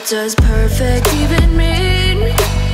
does perfect even mean?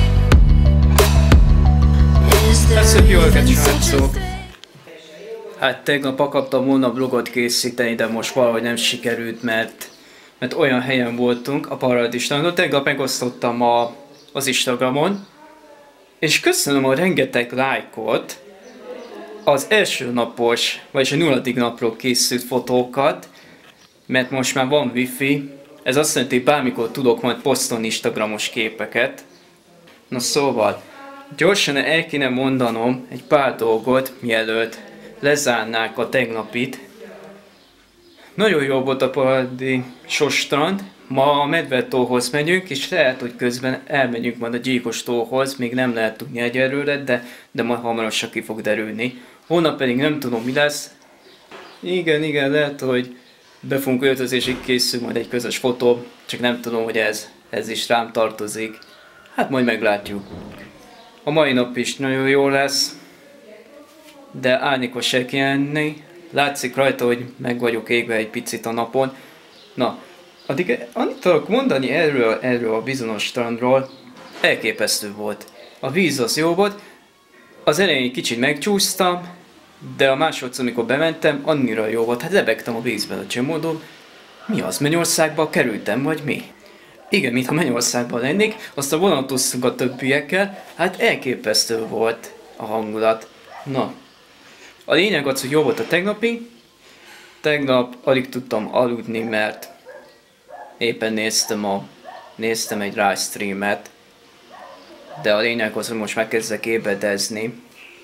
Is there even such a thing? Hát tegnap akartam volna vlogot készíteni, de most valahogy nem sikerült, mert olyan helyen voltunk a Paradistánon. Tegnap megosztottam az Instagramon, és köszönöm a rengeteg lájkot az első napos, vagyis a 0. napról készült fotókat, mert most már van wifi. Ez azt jelenti, hogy bármikor tudok majd posztolni Instagramos képeket. Na szóval, gyorsan el kéne mondanom egy pár dolgot, mielőtt lezárnák a tegnapit. Nagyon jó volt a Paradisos strand. Ma a Medvetóhoz megyünk, és lehet, hogy közben elmegyünk majd a Gyilkostóhoz. Még nem lehet tudni egyelőre, de majd hamarosan ki fog derülni. Holnap pedig nem tudom, mi lesz. Igen, lehet, hogy be fogunk öltözésig készülni majd egy közös fotó, csak nem tudom, hogy ez is rám tartozik. Hát majd meglátjuk. A mai nap is nagyon jó lesz, de árnyékos se kienni. Látszik rajta, hogy meg vagyok égve egy picit a napon. Na, addig annyit tudok mondani erről a bizonyos strandról. Elképesztő volt. A víz az jó volt. Az elején egy kicsit megcsúsztam, de a másodszor, amikor bementem, annyira jó volt. Hát lebegtem a vízben, a csomódom. Mi az? Mennyországba kerültem, vagy mi? Igen, mintha Mennyországban lennék, aztán vonatoztunk a többiekkel. Hát elképesztő volt a hangulat. Na, a lényeg az, hogy jó volt a tegnapi. Tegnap alig tudtam aludni, mert éppen néztem egy livestreamet. De a lényeg az, hogy most már kezdek ébredezni.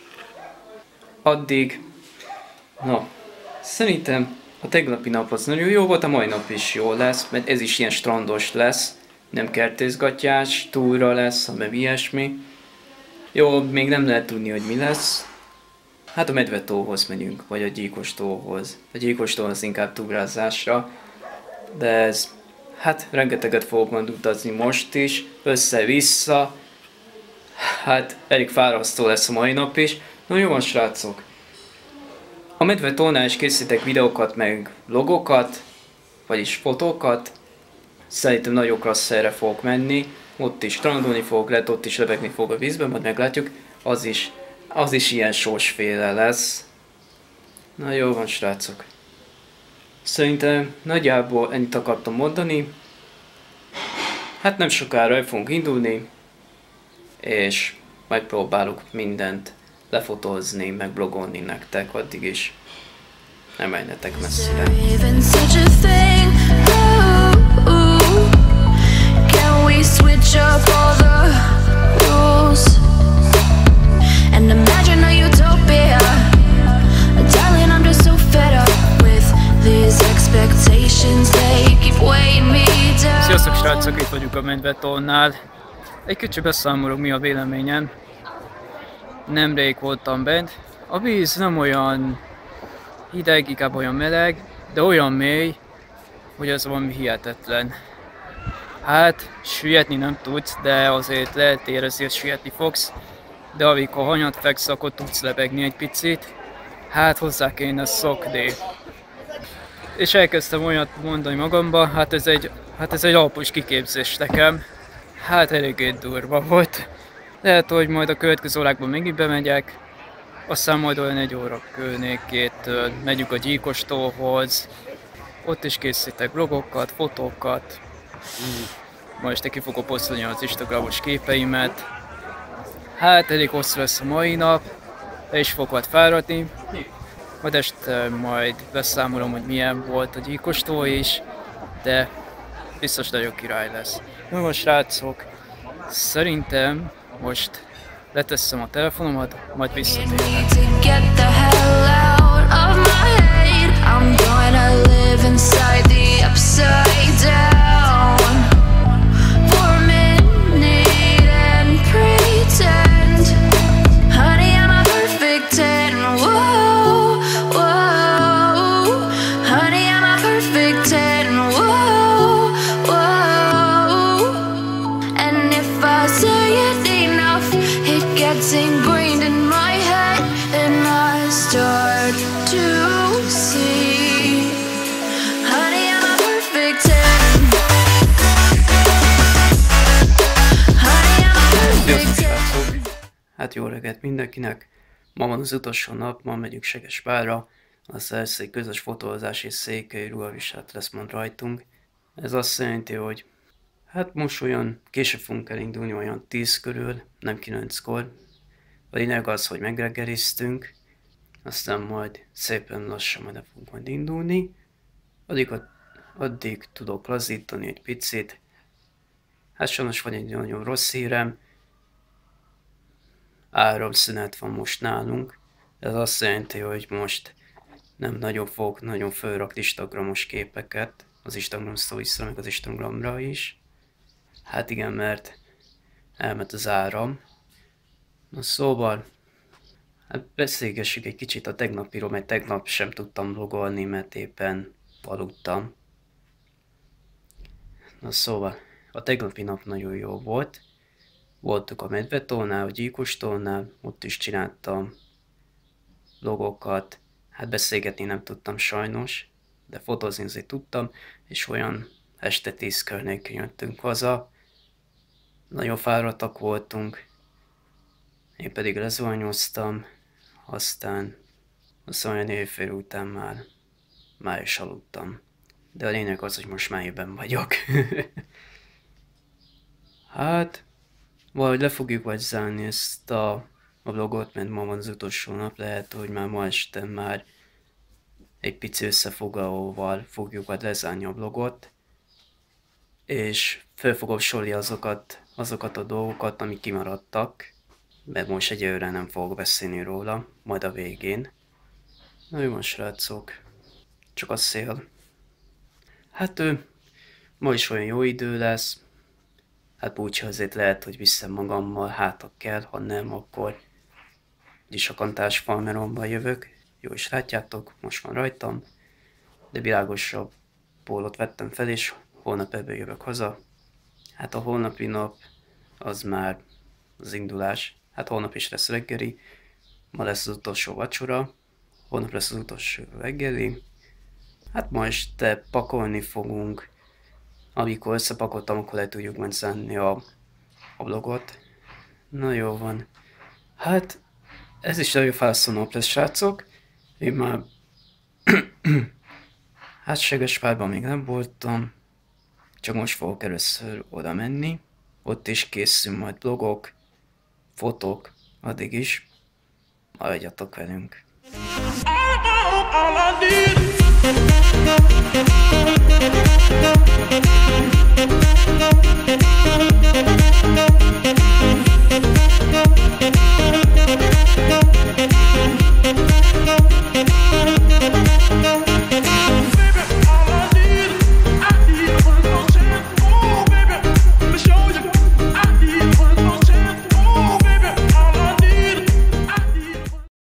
Addig, na, szerintem a tegnapi nap az nagyon jó volt, a mai nap is jó lesz, mert ez is ilyen strandos lesz. Nem kertészgatjás, túra lesz, hanem ilyesmi. Jó, még nem lehet tudni, hogy mi lesz. Hát a Medvetóhoz megyünk, vagy a Gyilkostóhoz. A Gyilkostó az inkább túrázásra. De ez, hát rengeteget fogok majd utazni most is, össze-vissza. Hát elég fárasztó lesz a mai nap is. Na jó van, srácok. A Medvetónál is készítek videókat, meg vlogokat, vagyis fotókat. Szerintem nagyon klassz helyre fogok menni. Ott is strandolni fogok, lehet ott is lebegni fog a vízben, majd meglátjuk. Az is ilyen sósféle lesz. Na jó van, srácok. Szerintem nagyjából ennyit akartam mondani. Hát nem sokára el fogunk indulni. És megpróbálok mindent lefotózni, meg blogolni nektek, addig is nem menjetek messzire. Sziasztok, srácok, itt vagyunk a Medvetónál. Egy kicsit beszámolok, mi a véleményem. Nemrég voltam bent. A víz nem olyan hideg, inkább olyan meleg, de olyan mély, hogy az valami hihetetlen. Hát, süllyedni nem tudsz, de azért lehet érezni, hogy süllyedni fogsz. De amikor hanyat feksz, akkor tudsz lebegni egy picit. Hát hozzá kéne szokni. És elkezdtem olyat mondani magamba, hát ez egy alpos kiképzés nekem. Hát eléggé durva volt. Lehet, hogy majd a következő órákban megint bemegyek. Aztán majd olyan 1 óra környékétől megyünk a Gyilkostóhoz. Ott is készítek vlogokat, fotókat. Majd este ki fogok posztolni az Instagramos képeimet. Hát elég hosszú lesz a mai nap. Le is fogok fáradni. Majd este majd beszámolom, hogy milyen volt a Gyilkostó is. De biztos nagyon király lesz. Na most, srácok, szerintem most leteszem a telefonomat, majd visszatérek. Ingrained in my head, and I start to see, honey, I'm a perfect 10. Hát jó reggelt mindenkinek! Ma van az utolsó nap, ma megyünk Segesvárra, aztán lesz egy közös fotózás és székely ruhaviselet lesz majd rajtunk. Ez azt jelenti, hogy hát most olyan később fogunk elindulni, olyan 10 körül, nem 9-kor. A lényeg az, hogy megreggeliztünk, aztán majd szépen lassan majd fogunk majd indulni. Addig tudok lazítani egy picit. Hát sajnos van egy nagyon rossz hírem. Áramszünet van most nálunk. Ez azt jelenti, hogy most nem nagyon fogok nagyon fölrakni instagramos képeket. Az Instagram Stories-ra, meg az Instagramra is. Hát igen, mert elment az áram. Na szóval, hát beszélgessük egy kicsit a tegnapiról, mert tegnap sem tudtam vlogolni, mert éppen aludtam. Na szóval, a tegnapi nap nagyon jó volt. Voltunk a Medvetónál, a Gyilkostónál, ott is csináltam vlogokat. Hát beszélgetni nem tudtam sajnos, de fotózni azért tudtam, és olyan este 10 környékén jöttünk haza. Nagyon fáradtak voltunk, én pedig lezuhanyoztam, aztán olyan éjfél után már is aludtam. De a lényeg az, hogy most már ébben vagyok. Hát, valahogy le fogjuk vagy zárni ezt a vlogot, mert ma van az utolsó nap, lehet, hogy már ma este már egy pici összefoglalóval fogjuk majd lezárni a vlogot, és fel fogom sorolni azokat a dolgokat, amik kimaradtak, mert most egyelőre nem fogok beszélni róla, majd a végén. Na jó van, srácok, csak a szél. Hát ma is olyan jó idő lesz, hát úgyse azért lehet, hogy viszem magammal, hát ha kell, ha nem, akkor is a kantás farmeromba jövök. Jó is látjátok, most van rajtam, de világosabb pólót vettem fel, és holnap ebből jövök haza. Hát a holnapi nap az már az indulás, hát holnap is lesz reggeli, ma lesz az utolsó vacsora, holnap lesz az utolsó reggeli, hát ma este pakolni fogunk, amikor összepakoltam, akkor le tudjuk majd zárni a vlogot. Na jó van, hát ez is nagyon fászó nap lesz, srácok. Én már hát Segesvárban még nem voltam, csak most fogok először oda menni, ott is készül majd vlogok, fotók, addig is maradjatok velünk. All I need.